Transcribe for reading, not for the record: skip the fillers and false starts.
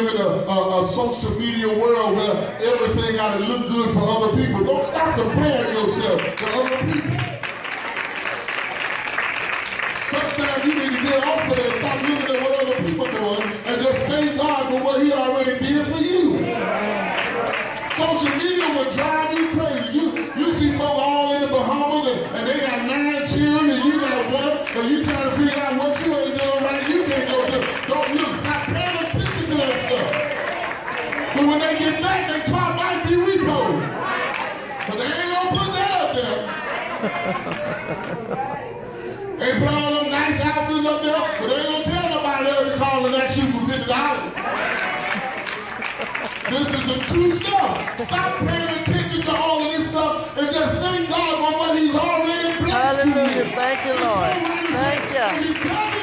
live in a social media world where everything got to look good for other people. Don't stop comparing yourself to other people. Sometimes you need to get off of that, stop looking at what other people are doing, and just thank God for what He already did for you. Social media will drive you crazy. You see folks all in the Bahamas and they got 9 children and you got 1, and you trying to figure out what you ain't doing right. You can't go do. Don't look. Stop paying attention to that stuff. But when they get back, their car might be repoed. But they ain't gonna put that up there. They put all them nice outfits up there, but they ain't gonna tell nobody else to call and ask you for $50. This is some true stuff. Stop paying attention to all of this stuff and just thank God for what He's already blessed you with. Hallelujah. Thank you, Lord. Thank you.